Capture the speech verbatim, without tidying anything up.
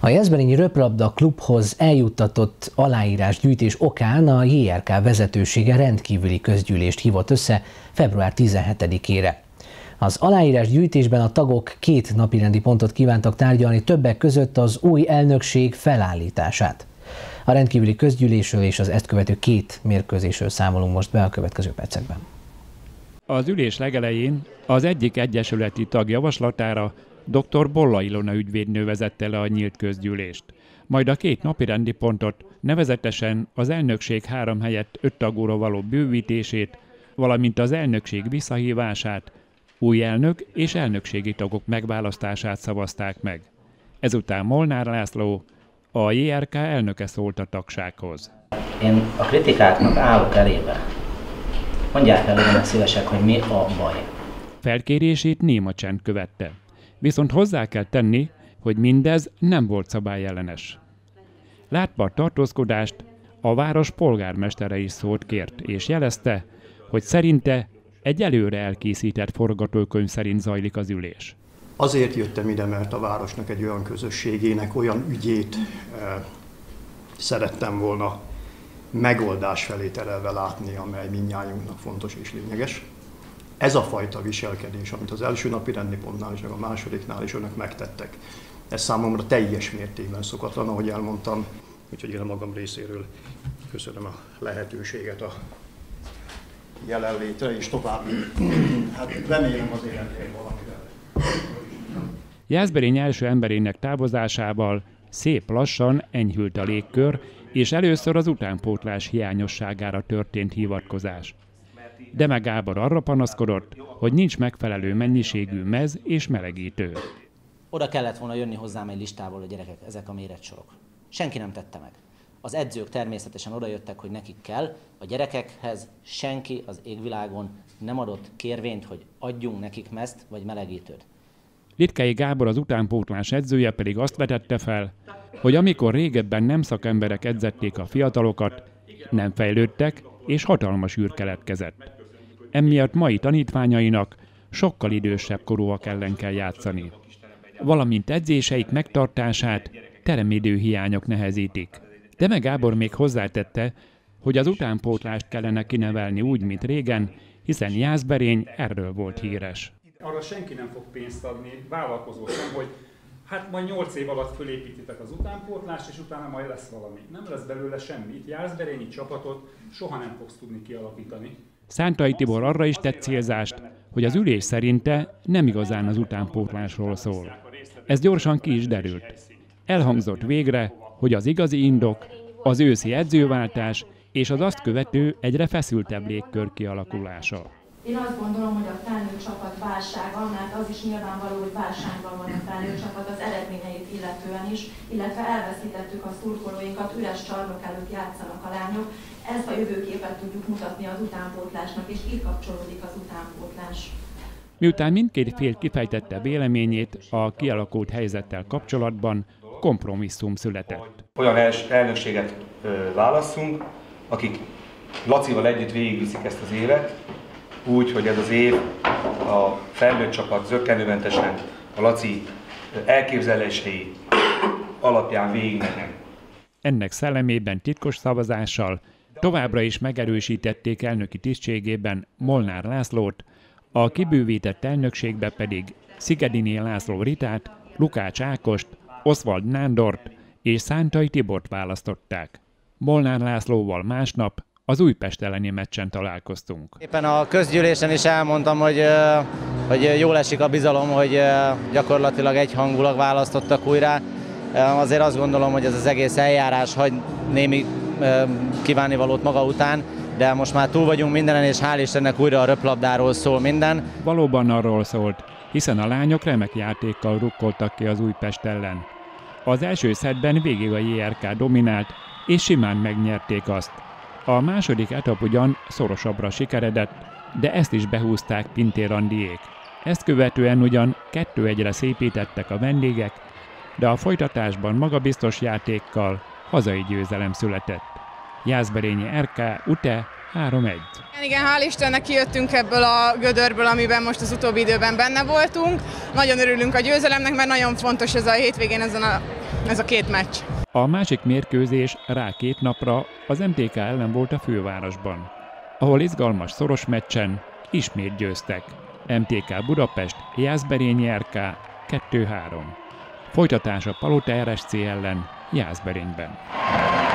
A Jászberényi Röplabda Klubhoz eljuttatott aláírásgyűjtés okán a jé er ká vezetősége rendkívüli közgyűlést hívott össze február tizenhetedikére. Az aláírásgyűjtésben a tagok két napirendi pontot kívántak tárgyalni, többek között az új elnökség felállítását. A rendkívüli közgyűlésről és az ezt követő két mérkőzésről számolunk most be a következő percekben. Az ülés legelején az egyik egyesületi tag javaslatára dr. Bolla Ilona ügyvédnő vezette le a nyílt közgyűlést. Majd a két napirendi pontot, nevezetesen az elnökség három helyett öt tagúra való bővítését, valamint az elnökség visszahívását, új elnök és elnökségi tagok megválasztását szavazták meg. Ezután Molnár László, a jé er ká elnöke szólt a tagsághoz. Én a kritikáknak állok elébe. Mondják el, legyenek szívesek, hogy mi a baj. Felkérését néma csend követte. Viszont hozzá kell tenni, hogy mindez nem volt szabályellenes. Látva a tartózkodást, a város polgármestere is szót kért, és jelezte, hogy szerinte egy előre elkészített forgatókönyv szerint zajlik az ülés. Azért jöttem ide, mert a városnak egy olyan közösségének olyan ügyét e, szerettem volna megoldás felé terelve látni, amely mindnyájunknak fontos és lényeges. Ez a fajta viselkedés, amit az első napi rendi pontnál és a másodiknál is önök megtettek, ez számomra teljes mértékben szokatlan, ahogy elmondtam, úgyhogy én a magam részéről köszönöm a lehetőséget a jelenlétre, és tovább, hát remélem az életén valamivel. Jászberény első emberének távozásával szép lassan enyhült a légkör, és először az utánpótlás hiányosságára történt hivatkozás. Deme Gábor arra panaszkodott, hogy nincs megfelelő mennyiségű mez és melegítő. Oda kellett volna jönni hozzám egy listából, a gyerekek, ezek a méretsorok. Senki nem tette meg. Az edzők természetesen odajöttek, hogy nekik kell, a gyerekekhez senki az égvilágon nem adott kérvényt, hogy adjunk nekik mezt vagy melegítőt. Litkei Gábor, az utánpótlás edzője pedig azt vetette fel, hogy amikor régebben nem szakemberek edzették a fiatalokat, nem fejlődtek, és hatalmas űr keletkezett. Emiatt mai tanítványainak sokkal idősebb korúak ellen kell játszani. Valamint edzéseik megtartását teremidő hiányok nehezítik. Deme Gábor még hozzátette, hogy az utánpótlást kellene kinevelni úgy, mint régen, hiszen Jászberény erről volt híres. Arra senki nem fog pénzt adni, vállalkozó sem, hogy hát majd nyolc év alatt fölépítitek az utánpótlást, és utána majd lesz valami. Nem lesz belőle semmi. Itt jászberényi csapatot soha nem fogsz tudni kialakítani. Szántai Tibor arra is tett célzást, hogy az ülés szerinte nem igazán az utánpótlásról szól. Ez gyorsan ki is derült. Elhangzott végre, hogy az igazi indok az őszi edzőváltás és az azt követő egyre feszültebb légkör kialakulása. Én azt gondolom, hogy a felnőtt csapat válsága, mert az is nyilvánvaló, hogy válságban van a felnőtt csapat az eredményeit illetően is, illetve elveszítettük a szurkolóinkat, üres csarnok előtt játszanak a lányok. Ezt a jövőképet tudjuk mutatni az utánpótlásnak, és így kapcsolódik az utánpótlás. Miután mindkét fél kifejtette véleményét a kialakult helyzettel kapcsolatban, kompromisszum született. Olyan elnökséget válasszunk, akik Lacival együtt végigviszik ezt az évet, úgy, hogy ez az év a felnőtt csapat zökkenőmentesen a Laci elképzelései alapján végigmennek. Ennek szellemében titkos szavazással továbbra is megerősítették elnöki tisztségében Molnár Lászlót, a kibővített elnökségbe pedig Szigediné László Ritát, Lukács Ákost, Oszvald Nándort és Szántai Tibort választották. Molnár Lászlóval másnap az Újpest elleni meccsen találkoztunk. Éppen a közgyűlésen is elmondtam, hogy, hogy jól esik a bizalom, hogy gyakorlatilag egyhangulag választottak újra. Azért azt gondolom, hogy ez az egész eljárás hagy némi kívánnivalót maga után, de most már túl vagyunk mindenen, és hál' Istennek újra a röplabdáról szól minden. Valóban arról szólt, hiszen a lányok remek játékkal rukkoltak ki az Újpest ellen. Az első szettben végig a jé er ká dominált, és simán megnyerték azt. A második etap ugyan szorosabbra sikeredett, de ezt is behúzták Pintér Andiék. Ezt követően ugyan kettő egyre szépítettek a vendégek, de a folytatásban magabiztos játékkal hazai győzelem született. Jászberényi er ká u té e három egy. Igen, hál' Istennek kijöttünk ebből a gödörből, amiben most az utóbbi időben benne voltunk. Nagyon örülünk a győzelemnek, mert nagyon fontos ez a hétvégén ezen a ez a két meccs. A másik mérkőzés rá két napra az em té ká ellen volt a fővárosban, ahol izgalmas szoros meccsen ismét győztek. em té ká Budapest, Jászberényi er ká kettő három. Folytatás a Palota er es cé ellen Jászberényben.